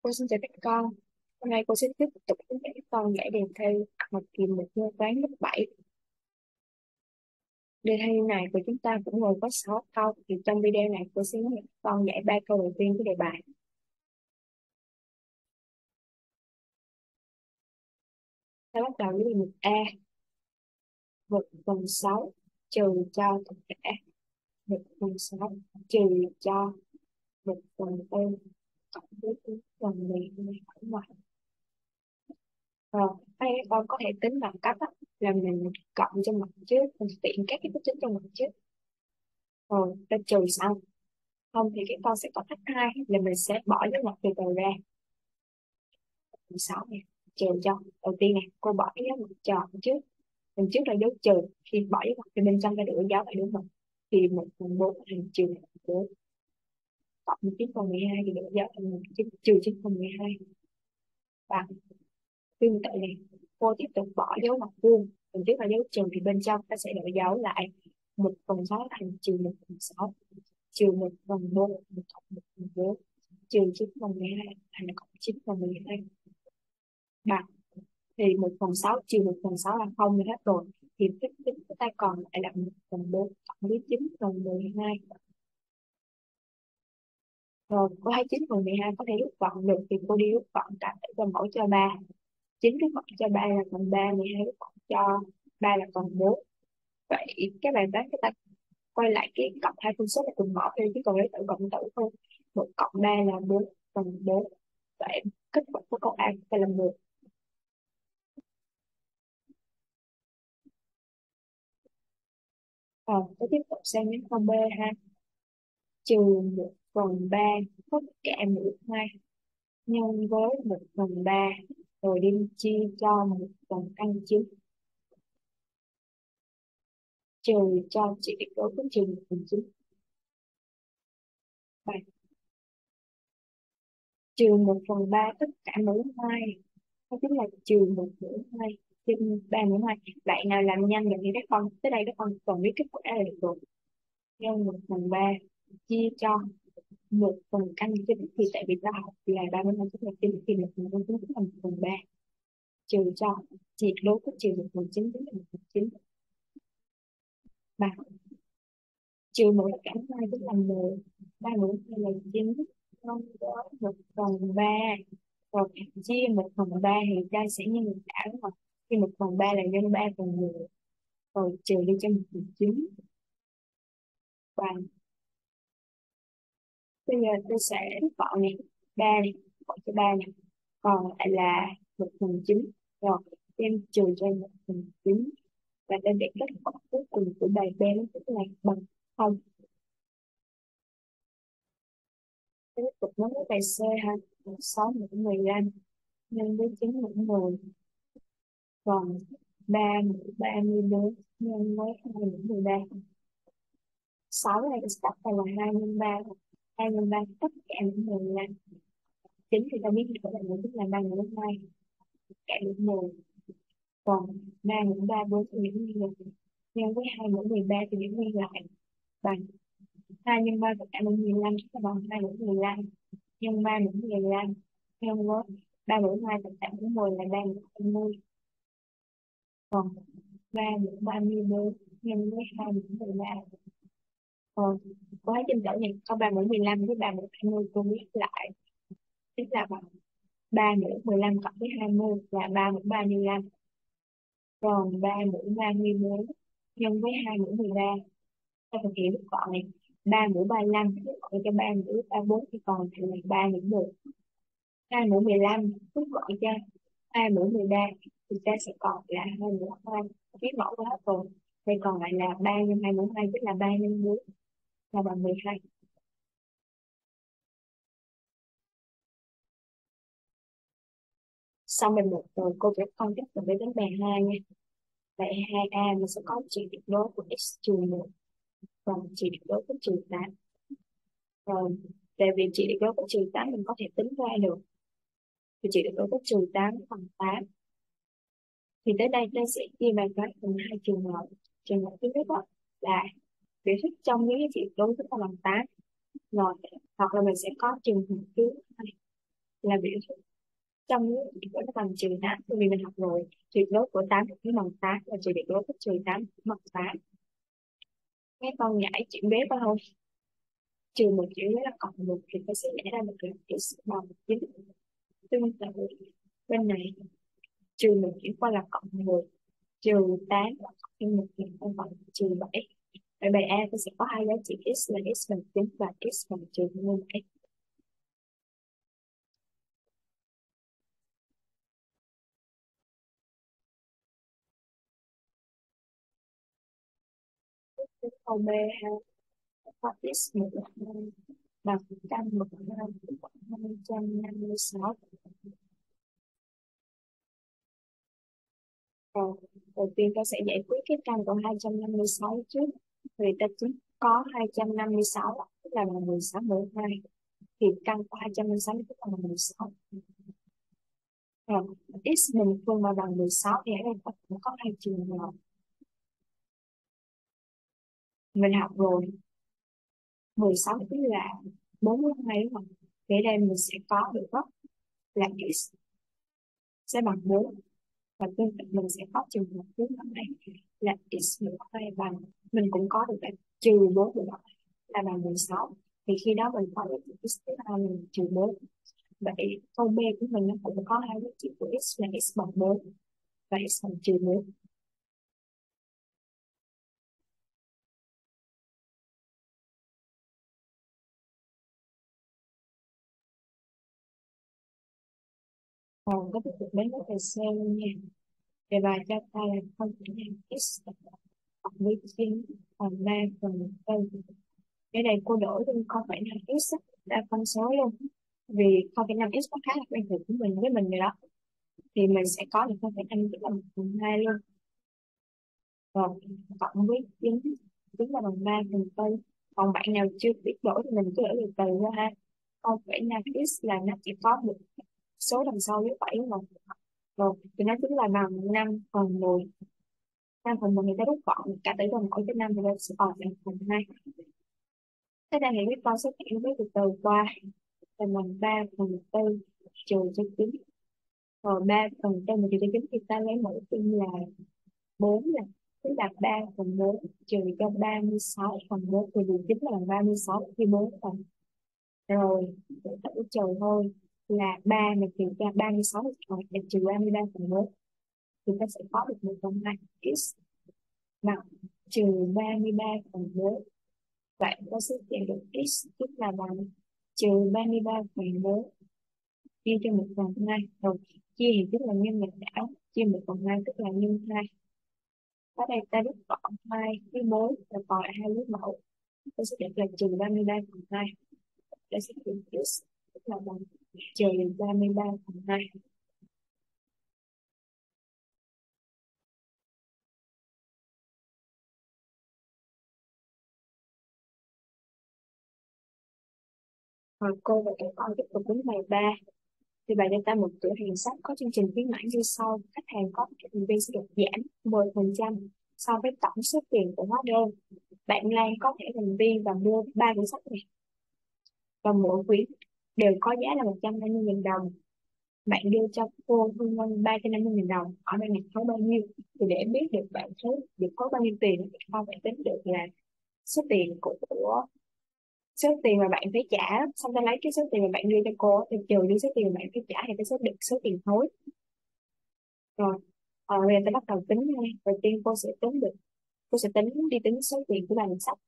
Cô xin chào các con. Hôm nay cô sẽ tiếp tục hướng dẫn các con giải đề thi một kỳ một môn toán lớp 7. Đề thi này của chúng ta cũng gồm có 6 câu. Thì trong video này cô sẽ hướng dẫn các con giải 3 câu đầu tiên của đề bài. Ta bắt đầu với đề mục A, 1/6 trừ cho tất cả 1/6 trừ cho 1/4 cộng với 4/12 ở ngoài. Rồi, đây các con có thể tính bằng cách là mình cộng cho mặt trước, mình tiện các cái phép tính trong mặt trước. Rồi, ta trừ xong. Không thì các con sẽ có cách hai là mình sẽ bỏ dấu ngoặc từ từ ra. 16 này, trừ cho. Đầu tiên này, cô bỏ cái dấu ngoặc tròn trước. Lần trước là dấu trừ. Khi bỏ dấu ngoặc thì bên trong ta được dấu lại đúng không? Thì 1/4 thành trừ 1/4. Cộng 9/12 thì được dấu thành trừ 9/12. Và tương tự này, cô tiếp tục bỏ dấu ngoặc vuông. Lần trước là dấu trừ thì bên trong ta sẽ đổi dấu lại 1/6 thành trừ 1/6, trừ 1/4 cộng 1/4, trừ 9/12 thành cộng 9/12 bằng. Thì 1/6 trừ 1/6 là không như hết rồi, thì phép tính của ta còn lại là 1/4 cộng với 9/12. Rồi cô thấy 9/12 có thể rút gọn được thì cô đi rút gọn cả để cho mẫu cho 3. 9 rút gọn cho 3 là còn 3, 12 rút gọn cho 3 là còn 4. Vậy các bạn toán chúng ta quay lại cái cộng hai phân số là cùng bỏ đi, chứ còn lấy tự cộng tử thôi. 1 cộng 3 là 4/4. Vậy kết quả của câu A phải là 10. Rồi tôi tiếp tục sang đến câu B ha. Trừ 1/3 tất cả mũ 2 nhân với 1/3 rồi đem chia cho 1/9, trừ cho chỉ đối với trừ 1/9. Vậy trừ 1/3 tất cả mũ 2, đó chính là trừ 1/2 trên 3/2. Vậy nào làm nhanh được thì các con tới đây các con còn biết kết quả là được rồi. Nhân 1/3 chia cho 1/9, thì tại vì ta học là 32 chính là trên thì 1/9 chính là 1/3, trừ cho triệt đối của trừ 1/9 chính là 1/9 bằng. Trừ 1 cả 2 chính là 10, 3/2 là 9, không có 1/3. Rồi chia 1/3 thì ta sẽ nhân cả đúng không? Khi 1/3 là nhân 3/10, rồi trừ đi cho 1/9 bằng. Bây giờ tôi sẽ rút gọn này, 3 này, gọn cho 3 này, còn lại là 1/9. Rồi em trừ cho 1/9 và ta để kết quả cuối cùng của bài B nó tức là bằng không. Tiếp tục nói với bài C ha. 6/15 nhân với 9/10, còn 3/34 nhân với 2/13. 6 này sẽ đặt là 2/3, 2/3 tất cả những 15. 9 thì ta biết được là một tức là 3/2 cả những 10, còn 3/34 thì những như vậy nhân với 2/13 thì những như lại bằng 2 nhân 3 tất cả những 15 sẽ bằng 2/15 nhân 3/15 nhân với 3/2 tất cả những 10 là 3/20, còn 3/34 nhân với 2/13. Rồi có thấy trên chỗ này có 3/15 với 3/20, tôi viết lại tức là bằng 3/15 cộng với 20 là 3/35, còn 3/34 nhân với 2/13. Ta thực hiện rút gọn này, 3/35 rút gọn cho 3/34 thì còn lại là 3/10. 2/15 rút gọn cho 2/13 thì ta sẽ còn là 2/2. Viết mẫu ra hết rồi. Đây còn lại là 3 nhân 2/2 tức là 3 nhân 4 là bằng 12. Xong bài 1 rồi, cô sẽ con tiếp tục đến bài 2 nha. Bài 2A mình sẽ có trị tuyệt đối của x trừ 1 và trị tuyệt đối của trừ 8. Rồi, tại vì trị tuyệt đối của trừ 8 mình có thể tính ra được. Thì trị tuyệt đối của trừ 8 bằng 8. Thì tới đây ta sẽ chia bài toán thành hai trường hợp. Trường hợp thứ nhất đó là biểu thức trong những cái trị tuyệt đối chúng ta bằng 8. Rồi, hoặc là mình sẽ có trường hợp thứ hai là biểu thức trong cái của nó bằng trừ 8, vì mình học rồi tuyệt đối của 8 nó bằng 8 và trừ tuyệt đối của trừ 8 bằng 8. Mấy con nhảy chuyển bếp đó thôi, trừ một chữ là cộng một thì nó sẽ vẽ ra một cái x bằng 9. Tương tự bên này, trừ một chữ qua là cộng 1, trừ 8 cộng thêm một thì không bằng trừ 7. Vậy bài A tôi sẽ có hai giá trị x là x bằng 9 và x bằng trừ 7. Câu B ha, có x một bằng 256. Rồi, đầu tiên ta sẽ giải quyết cái căn của 256 trước. Vì ta chỉ có 256 tức là bằng 16 mũ 2. Thì căn của 256 tức là bằng 16. Rồi, x bình phương mà bằng 16 thì ở đây ta cũng có hai trường hợp. Mình học rồi, 16 tức là 42 đúng không? Thì ở đây mình sẽ có được góc là x sẽ bằng 4. Và tương tự mình sẽ có trường hợp thứ hai là x mũ 2 bằng, mình cũng có được là trừ 4 mũ 2 là bằng 16. Thì khi đó mình có được x thứ hai là trừ 4. Vậy câu B của mình nó cũng có hai giá trị của x là x bằng 4 và x bằng trừ 4. Còn có tiếp tục đến với C luôn nha. Đề bài cho ta là không thể nào x cộng với 9 phần 3 phần 4. Cái này cô đổi luôn 0,5x ra phân số luôn. Vì 0,5x nó khá là quen thuộc của mình với mình rồi đó. Thì mình sẽ có được 0,5 tức là 1/2 luôn. Rồi cộng với 9 chính là bằng 3 phần tư. Còn bạn nào chưa biết đổi thì mình cứ đổi từ từ ra ha. 0,5x là nó chỉ có một số đằng sau với 7 mà. Rồi thì nó chính là bằng 5/10. 5/10 người ta rút gọn cả tử đồng khỏi cái 5 thì nó sẽ còn 1/2. Thế đang nghĩ biết con số hẹn với từ từ qua là bằng 3/4 trừ cho 9. Rồi 3/4 mà trừ cho 9 thì ta lấy mẫu chung là 4 là tức là 3/4 trừ cho 36/4 thì được chính là bằng 36 khi 4 phần. Rồi để tự trừ thôi là 3 mà trừ cho 36 rồi để trừ 33/4 thì ta sẽ có được 1/2 x bằng trừ 33/4. Vậy ta sẽ tìm được x tức là bằng trừ 33/4 chia cho 1/2. Rồi chia thì tức là nhân nghịch đảo, chia 1/2 tức là nhân 2. Ở đây ta rút gọn 2 với 4 và còn lại 2 lấy mẫu. Ta sẽ được là trừ 33/2. Ta sẽ được x tức là bằng trừ 33/2. Rồi cô và các con tiếp tục đến bài 3. Thì bài cho ta một cửa hàng sách có chương trình khuyến mãi như sau: khách hàng có thành viên sẽ được giảm 10% so với tổng số tiền của hóa đơn. Bạn Lan có thẻ thành viên và mua 3 quyển sách này, và mỗi quyển đều có giá là 150.000 đồng. Bạn đưa cho cô Hương Ngân 350.000 đồng, ở đây này có bao nhiêu? Thì để biết được bạn thấy được có bao nhiêu tiền thì con phải tính được là số tiền của số tiền mà bạn phải trả, xong ta lấy cái số tiền mà bạn đưa cho cô thì trừ đi số tiền mà bạn phải trả thì ta sẽ được số tiền thối. Rồi bây giờ ta bắt đầu tính nha. Đầu tiên cô sẽ tính đi tính số tiền của bàn sách.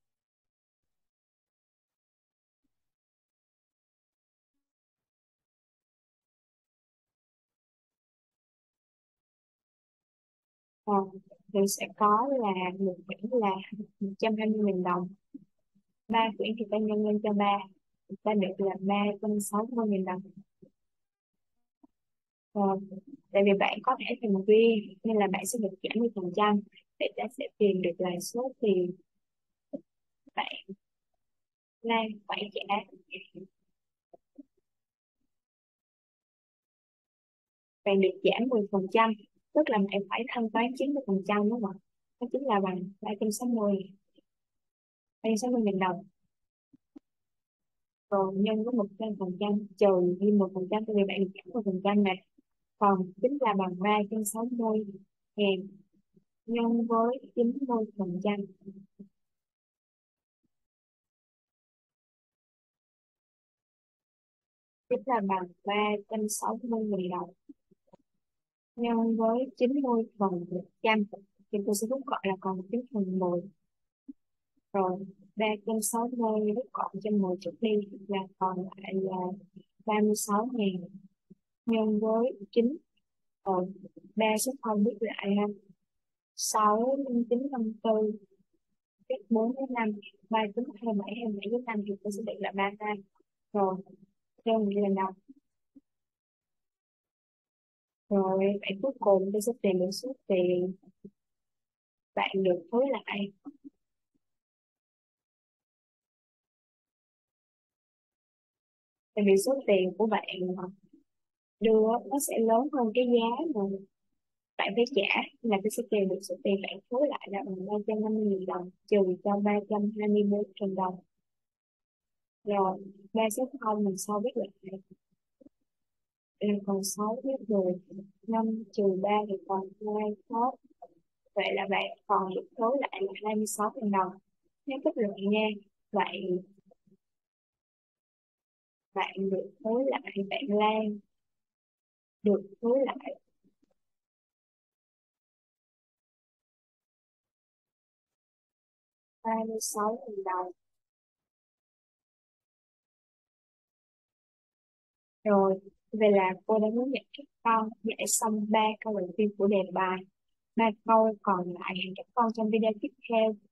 Ờ, mình sẽ có là một quyển là 120.000 đồng, ba quyển thì ta nhân lên cho ba, ta được là 360.000 đồng. Rồi tại vì bạn có thẻ thành viên nên là bạn sẽ được giảm 10%, để ta sẽ tìm được là số tiền bạn Lan phải trả. Bạn được giảm 10%, tức là bạn phải thanh toán 90% đúng không ạ? Đó chính là bằng 360.000 đồng. rồi nhân với 100% trừ đi 1% tại vì bạn được giảm 10% này, còn chính là bằng 360.000 nhân với 90%, chính là bằng 360.000 đồng nhân với 90%, thì tôi sẽ rút gọn là còn 9/10. Rồi 360 rút gọn cho 10 chút đi là còn lại là 36.000 nhân với 9. Rồi ba số không biết lại ha, 6 nhân 954 viết 4 với 5, 3 tính 27, 27 với 5 thì tôi sẽ được là 32. Rồi đơn vị lần đầu. Rồi vậy cuối cùng tôi sẽ tìm được số tiền bạn được hối lại. Tại vì số tiền của bạn đưa nó sẽ lớn hơn cái giá mà bạn phải trả, là tôi sẽ tìm được số tiền bạn hối lại là bằng 350.000 đồng trừ cho 324.000 đồng. Rồi ba số không mình sau biết lại là còn 6 với 10, 5 trừ 3 thì còn 2 hết. Vậy là bạn còn được hối lại là 26.000 đồng. Nếu kết luận nha, vậy bạn được hối lại, bạn Lan được hối lại 26.000 đồng. Rồi, vậy là cô đã hướng dẫn các con giải xong 3 câu đầu tiên của đề bài. 3 câu còn lại hẹn các con trong video tiếp theo.